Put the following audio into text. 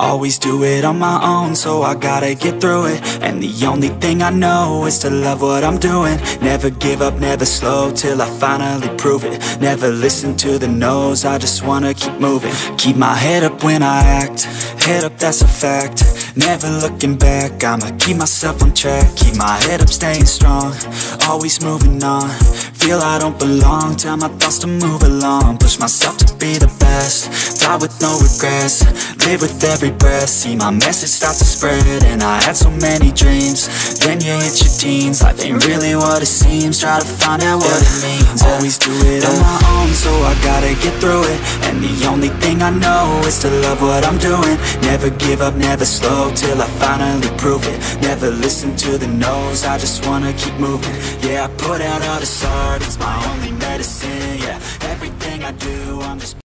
always do it on my own, so I gotta get through it. And the only thing I know is to love what I'm doing. Never give up, never slow, till I finally prove it. Never listen to the no's, I just wanna keep moving. Keep my head up when I act, head up, that's a fact. Never looking back, I'ma keep myself on track. Keep my head up, staying strong, always moving on. Feel I don't belong, tell my thoughts to move along. Push myself to be the best, die with no regrets. Live with every breath, see my message start to spread. And I had so many dreams, then you hit your teens. Life ain't really what it seems, try to find out what it means. Always do it on my own, so I gotta get through it. And the only thing I know is to love what I'm doing. Never give up, never slow, till I finally prove it. Never listen to the no's, I just wanna keep moving. Yeah, I put out all this art, it's my only medicine. Yeah, everything I do, I'm just